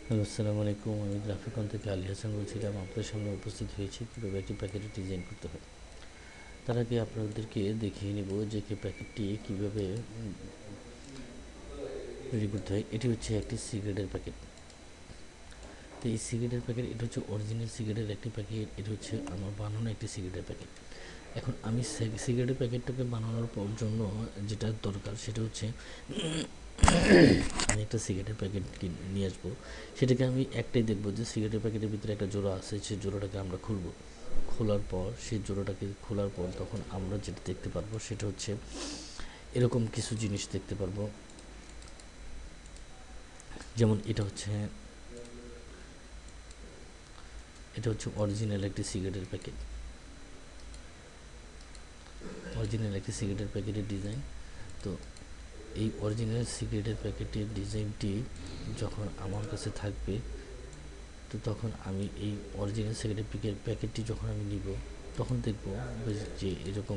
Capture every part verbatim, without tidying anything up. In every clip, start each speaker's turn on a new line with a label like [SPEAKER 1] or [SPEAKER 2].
[SPEAKER 1] Hello, আসসালামু আলাইকুম। আমি গ্রাফিকন থেকে আলী হাসান বলছিলাম। আপনাদের সামনে উপস্থিত হয়েছি কীভাবে একটি প্যাকেটের ডিজাইন করতে হয়। তার আগে আপনাদেরকে দেখিয়ে নেব যে কি প্যাকেটটি কীভাবে রেডি করতে হয়। এটি হচ্ছে একটি সিগারেটের প্যাকেট। তো এই সিগারেটের প্যাকেট এটা হচ্ছে অরিজিনাল সিগারেটের একটি প্যাকেট। এটা হচ্ছে আমার বানানো একটি সিগারেটের প্যাকেট। এখন আমি সিগারেটের প্যাকেটটাকে বানানোর পর জন্য যেটা দরকার সেটা হচ্ছে আমি একটা সিগারেটের প্যাকেট নিয়ে আসবো। সেটাকে আমি একটাই দেখবো যে সিগারেটের প্যাকেটের ভিতরে একটা জোড়া আছে, সেই জোড়াটাকে আমরা খুলবো। খোলার পর সেই জোড়াটাকে খোলার পর তখন আমরা যেটা দেখতে পারবো সেটা হচ্ছে এরকম কিছু জিনিস দেখতে পারবো। যেমন এটা হচ্ছে এটা হচ্ছে অরিজিনাল একটি সিগারেটের প্যাকেট অরিজিনাল একটি সিগারেটের প্যাকেটের ডিজাইন। তো এই অরিজিনাল সিগারেটের প্যাকেটের ডিজাইনটি যখন আমার কাছে থাকবে, তো তখন আমি এই অরিজিনাল সিগারেট প্যাকেটটি যখন আমি নিব তখন দেখব যে এরকম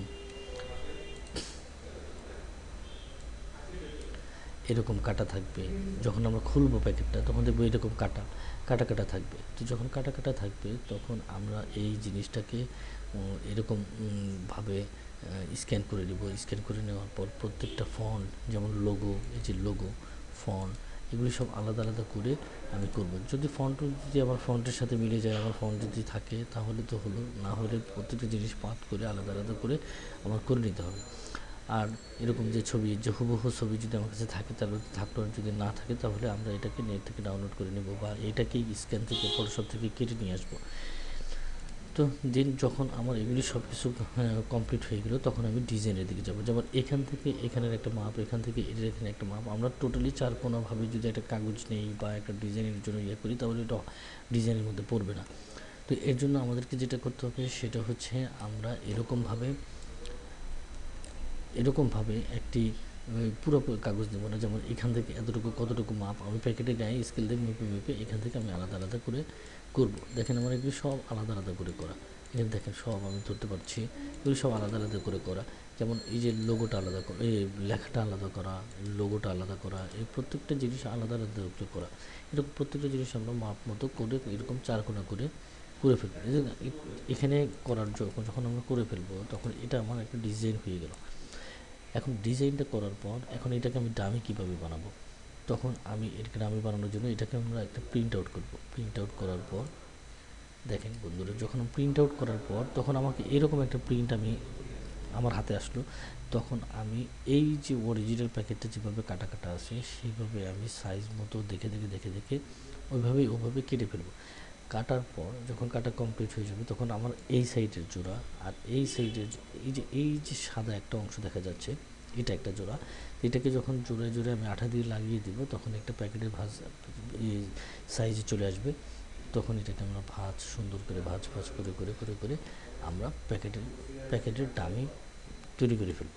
[SPEAKER 1] এরকম কাটা থাকবে। যখন আমরা খুলবো প্যাকেটটা তখন দেখবো এরকম কাটা কাটা কাটা থাকবে। তো যখন কাটা কাটা থাকবে তখন আমরা এই জিনিসটাকে এরকম ভাবে স্ক্যান করে নেব। স্ক্যান করে নেওয়ার পর প্রত্যেকটা ফন্ট, যেমন লোগো, এই যে লোগো, ফন্ট, এগুলি সব আলাদা আলাদা করে আমি করব। যদি ফন্ট যদি আমার ফন্টের সাথে মিলে যায়, আমার ফন্ট যদি থাকে তাহলে তো হলো, না হলে প্রত্যেকটা জিনিস পাত করে আলাদা আলাদা করে আমার করে নিতে হবে। আর এরকম যে ছবি, যে হুবহু ছবি যদি আমার কাছে থাকে তাহলে থাকলো, যদি না থাকে তাহলে আমরা এটাকে নেট থেকে ডাউনলোড করে নেব বা এটাকেই স্ক্যান থেকে ফটোশপ থেকে কেটে নিয়ে আসবো। তো দেন যখন আমার এগুলি সব কিছু কমপ্লিট হয়ে গেলো তখন আমি ডিজাইনের দিকে যাব। যেমন এখান থেকে এখানের একটা মাপ, এখান থেকে এটার এখানে একটা মাপ, আমরা টোটালি চার কোনাভাবে যদি একটা কাগজ নেই বা একটা ডিজাইনের জন্য ইয়ে করি তাহলে এটা ডিজাইনের মধ্যে পড়বে না। তো এর জন্য আমাদেরকে যেটা করতে হবে সেটা হচ্ছে আমরা এরকমভাবে এরকমভাবে একটি পুরো কাগজ দেবো না। যেমন এখান থেকে এতটুকু কতটুকু মাপ আমি প্যাকেটে গায়ে স্কেল দিয়ে মেপে মেপে এখান থেকে আমি আলাদা আলাদা করে করব। দেখেন আমার এগুলি সব আলাদা আলাদা করে করা। এখানে দেখেন সব আমি ধরতে পারছি, এগুলি সব আলাদা আলাদা করে করা। যেমন এই যে লোগোটা আলাদা করা, এই লেখাটা আলাদা করা, লোগোটা আলাদা করা, এই প্রত্যেকটা জিনিস আলাদা আলাদা করে করা। এরকম প্রত্যেকটা জিনিস আমরা মাপ মতো করে এরকম চারকোনা করে করে ফেলবো। এখানে করার যখন যখন আমরা করে ফেলবো তখন এটা আমার একটা ডিজাইন হয়ে গেল। এখন ডিজাইনটা করার পর এখন এটাকে আমি ডামি কীভাবে বানাবো, তখন আমি এটাকে ডামি বানানোর জন্য এটাকে আমরা একটা প্রিন্ট আউট করবো। প্রিন্ট আউট করার পর দেখেন বন্ধুরা, যখন আমি প্রিন্ট আউট করার পর তখন আমাকে এরকম একটা প্রিন্ট আমি আমার হাতে আসলো। তখন আমি এই যে অরিজিনাল প্যাকেটটা যেভাবে কাটা কাটা আছে সেইভাবে আমি সাইজ মতো দেখে দেখে দেখে দেখে ওইভাবেই ওভাবে কেটে ফেলবো। কাটার পর যখন কাটা কমপ্লিট হয়ে যাবে তখন আমার এই সাইডের জোড়া আর এই সাইডের এই যে এই যে সাদা একটা অংশ দেখা যাচ্ছে এটা একটা জোড়া। এটাকে যখন জোড়ায় জোড়ায় আমি আঠা দিয়ে লাগিয়ে দিব তখন একটা প্যাকেটের ভাঁজ সাইজে চলে আসবে। তখন এটাকে আমরা ভাঁজ সুন্দর করে ভাঁজ ভাঁজ করে করে করে করে আমরা প্যাকেটের প্যাকেটের ডামি তৈরি করে ফেলবো।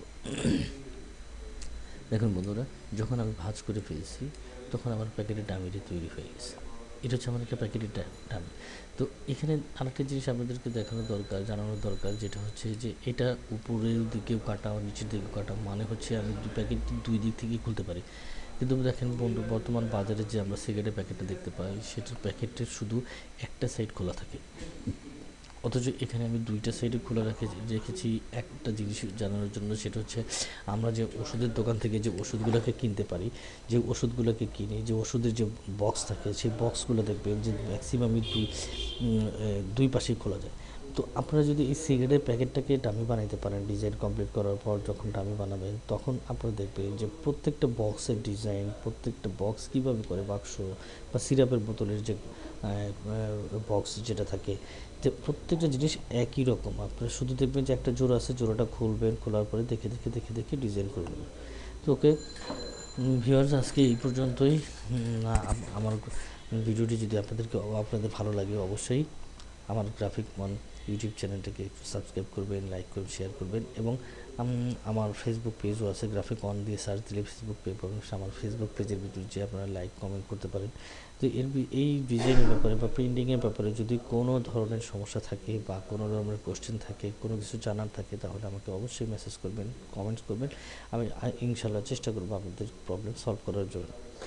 [SPEAKER 1] দেখুন বন্ধুরা, যখন আমি ভাঁজ করে ফেলছি তখন আমার প্যাকেটের ডামিটি তৈরি হয়ে গেছে। এটা হচ্ছে আমার একটা প্যাকেটের ডামি। তো এখানে আরেকটা জিনিস আপনাদেরকে দেখানো দরকার, জানানোর দরকার, যেটা হচ্ছে যে এটা উপরের দিকেও কাটা নিচের দিকেও কাটা, মানে হচ্ছে আমি দুই প্যাকেট দুই দিক থেকেই খুলতে পারি। কিন্তু দেখেন বন্ধু, বর্তমান বাজারে যে আমরা সিগারেটের প্যাকেটটা দেখতে পাই সেটার প্যাকেটের শুধু একটা সাইড খোলা থাকে, অথচ এখানে আমি দুইটা সাইডে খোলা রেখে রেখেছি একটা জিনিস জানানোর জন্য। সেটা হচ্ছে আমরা যে ওষুধের দোকান থেকে যে ওষুধগুলোকে কিনতে পারি, যে ওষুধগুলোকে কিনি, যে ওষুধের যে বক্স থাকে সেই বক্সগুলো দেখবেন যে ম্যাক্সিমামই দুই দুই পাশেই খোলা যায়। তো আপনারা যদি এই সিগারেটের প্যাকেটটাকে ডামি বানাইতে পারেন, ডিজাইন কমপ্লিট করার পর যখন ডামি বানাবেন তখন আপনারা দেখবেন যে প্রত্যেকটা বক্সের ডিজাইন, প্রত্যেকটা বক্স কীভাবে করে বাক্স বা সিরাপের বোতলের যে বক্স যেটা থাকে, যে প্রত্যেকটা জিনিস একই রকম। আপনারা শুধু দেখবেন যে একটা জোড়া আছে, জোড়াটা খুলবেন, খোলার পরে দেখে দেখে দেখে দেখে ডিজাইন করে নেবেন। তো ওকে ভিউয়ার্স, আজকে এই পর্যন্তই। আমার ভিডিওটি যদি আপনাদেরকে আপনাদের ভালো লাগে অবশ্যই আমার গ্রাফিক মন ইউটিউব চ্যানেলটাকে একটু সাবস্ক্রাইব করবেন, লাইক করবেন, শেয়ার করবেন এবং আমার ফেসবুক পেজও আছে, গ্রাফিক অন দিয়ে সার্চ দিলে ফেসবুক পেজ পাবেন। আমার ফেসবুক পেজের ভিতরে যে আপনারা লাইক কমেন্ট করতে পারেন। তো এর এই ডিজাইনের ব্যাপারে বা প্রিন্টিংয়ের ব্যাপারে যদি কোনো ধরনের সমস্যা থাকে বা কোনো ধরনের কোশ্চেন থাকে, কোনো কিছু জানার থাকে তাহলে আমাকে অবশ্যই মেসেজ করবেন, কমেন্টস করবেন। আমি ইনশাল্লাহ চেষ্টা করবো আপনাদের প্রবলেম সলভ করার জন্য। তো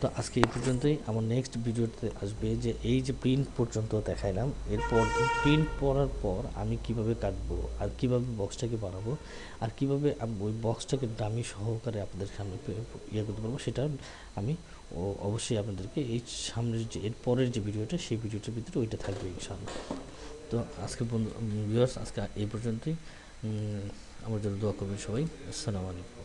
[SPEAKER 1] তো আজকে এই পর্যন্তই। আমার নেক্সট ভিডিওতে আসবে যে এই যে প্রিন্ট পর্যন্ত দেখাইলাম, এরপর প্রিন্ট পড়ার পর আমি কিভাবে কাটবো আর কিভাবে বক্সটাকে বানাবো আর কিভাবে ওই বক্সটাকে দামি সহকারে আপনাদের সামনে ইয়ে করতে পারবো, সেটা আমি ও অবশ্যই আপনাদেরকে এই সামনের যে এর পরের যে ভিডিওটা সেই ভিডিওটার ভিতরে ওইটা থাকবে ইনশাআল্লাহ। তো আজকে বন্ধু ভিউয়ার্স, আজকে এই পর্যন্তই। আমার জন্য দোয়া করবেন সবাই। আসসালামু আলাইকুম।